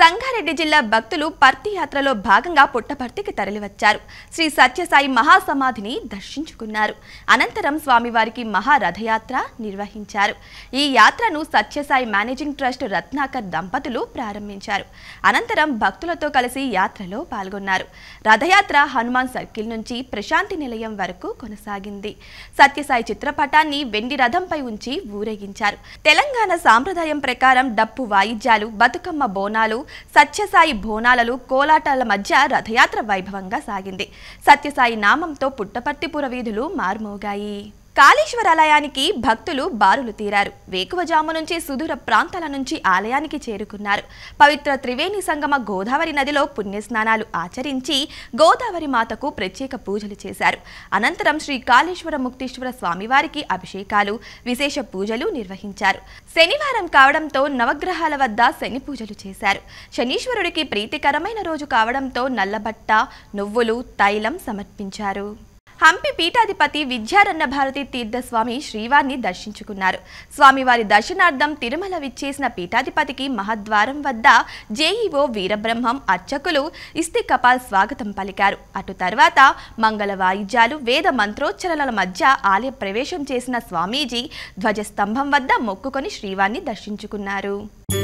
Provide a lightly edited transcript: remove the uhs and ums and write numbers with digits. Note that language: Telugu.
సంగారెడ్డి జిల్లా భక్తులు పర్తి యాత్రలో భాగంగా పుట్టపర్తికి తరలివచ్చారు. శ్రీ సత్యసాయి మహాసమాధిని దర్శించుకున్నారు. అనంతరం స్వామివారికి మహారథయాత్ర నిర్వహించారు. ఈ యాత్రను సత్యసాయి మేనేజింగ్ ట్రస్ట్ రత్నాకర్ దంపతులు ప్రారంభించారు. అనంతరం భక్తులతో కలిసి యాత్రలో పాల్గొన్నారు. రథయాత్ర హనుమాన్ సర్కిల్ నుంచి ప్రశాంతి నిలయం వరకు కొనసాగింది. సత్యసాయి చిత్రపటాన్ని వెండి రథంపై ఉంచి ఊరేగించారు. తెలంగాణ సాంప్రదాయం ప్రకారం డప్పు వాయిద్యాలు, బతుకమ్మ బోనాలు, సత్యసాయి బోనాలలు, కోలాటాల మధ్య రథయాత్ర వైభవంగా సాగింది. సత్యసాయి నామంతో పుట్టపర్తి పురవీధులు మార్మోగాయి. కాళేశ్వరాలయానికి భక్తులు బారులు తీరారు. వేకువజాము నుంచి సుదూర ప్రాంతాల నుంచి ఆలయానికి చేరుకున్నారు. పవిత్ర త్రివేణి సంగమ గోదావరి నదిలో పుణ్యస్నానాలు ఆచరించి గోదావరి మాతకు ప్రత్యేక పూజలు చేశారు. అనంతరం శ్రీ కాళేశ్వర ముక్తేశ్వర స్వామివారికి అభిషేకాలు, విశేష పూజలు నిర్వహించారు. శనివారం కావడంతో నవగ్రహాల వద్ద శని పూజలు చేశారు. శనీశ్వరుడికి ప్రీతికరమైన రోజు కావడంతో నల్లబట్ట, నువ్వులు, తైలం సమర్పించారు. హంపి పీఠాధిపతి విద్యారణ్య భారతి తీర్థస్వామి శ్రీవారిని దర్శించుకున్నారు. స్వామివారి దర్శనార్థం తిరుమల విచ్చేసిన పీఠాధిపతికి మహద్వారం వద్ద జేఈఓ వీరబ్రహ్మం, అర్చకులు ఇస్తికపాల్ స్వాగతం పలికారు. అటు తర్వాత మంగళ వాయిద్యాలు, వేద మంత్రోచ్చరణల మధ్య ఆలయ ప్రవేశం చేసిన స్వామీజీ ధ్వజస్తంభం వద్ద మొక్కుకొని శ్రీవారిని దర్శించుకున్నారు.